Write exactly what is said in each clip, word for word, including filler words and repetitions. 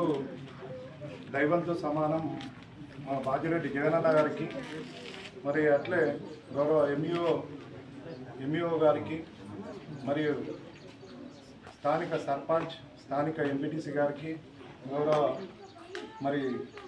దైవంతో సమానం మా బాజిరెడ్డి జగనన్న గారికి, మరి అట్లే గౌరవ ఎంఈఓ ఎంఈఓ గారికి, మరియు స్థానిక సర్పంచ్ స్థానిక ఎంపీటీసీ గారికి, గౌరవ మరి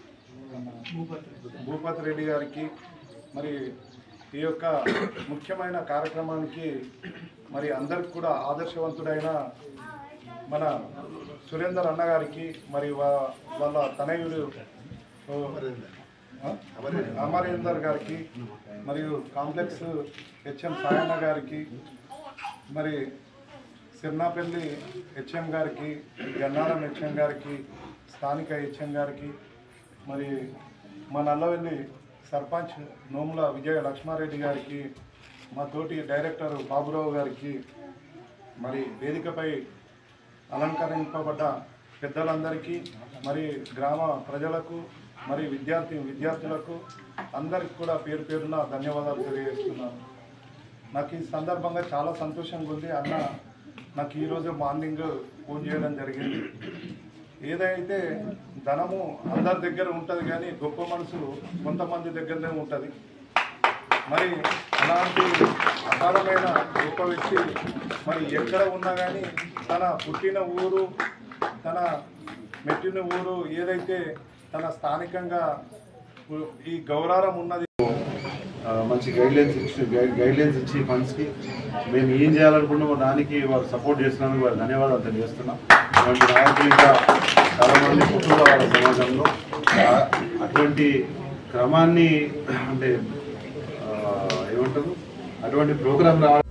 భూపతి రెడ్డి గారికి, మరి ఈ యొక్క ముఖ్యమైన కార్యక్రమానికి మరి అందరికి కూడా ఆదర్శవంతుడైన మన సురేందర్ అన్న గారికి, మరి వాళ్ళ తనయుడు అమరేందర్ గారికి, మరియు కాంప్లెక్స్ హెచ్ఎం సాయన్న గారికి, మరి సిర్నాపల్లి హెచ్ఎం గారికి, గన్నారం హెచ్ఎం గారికి, స్థానిక హెచ్ఎం గారికి, మరి మా నల్లవెల్లి సర్పంచ్ నోముల విజయ లక్ష్మారెడ్డి గారికి, మా తోటి డైరెక్టర్ బాబురావు గారికి, మరి వేదికపై అలంకరింపబడ్డ పెద్దలందరికీ, మరి గ్రామ ప్రజలకు, మరి విద్యార్థి విద్యార్థులకు అందరికి కూడా పేరు పేరున ధన్యవాదాలు తెలియజేస్తున్నాను. నాకు ఈ సందర్భంగా చాలా సంతోషంగా ఉంది. అన్న నాకు ఈరోజు మార్నింగ్ ఫోన్ చేయడం జరిగింది. ఏదైతే ధనము అందరి దగ్గర ఉంటుంది కానీ గొప్ప మనసు కొంతమంది దగ్గరనే ఉంటుంది. మరి అలాంటి అపారమైన గొప్ప వ్యక్తి మరి ఎక్కడ ఉన్నా కానీ తన పుట్టిన ఊరు, తన మెట్టిన ఊరు ఏదైతే తన స్థానికంగా ఈ గౌరవం ఉన్నది. మంచి గైడ్లైన్స్ ఇచ్చి గైడ్ గైడ్లైన్స్ ఇచ్చి ఫండ్స్కి మేము ఏం చేయాలనుకున్నామో దానికి వారు సపోర్ట్ చేసినందుకు వారు ధన్యవాదాలు తెలియజేస్తున్నాం. అటువంటి నాయకులు ఇంకా చాలామంది పుట్టుగా వాళ్ళ సమాజంలో అటువంటి క్రమాన్ని అంటే ఏమంటారు అటువంటి ప్రోగ్రాం రావాలి.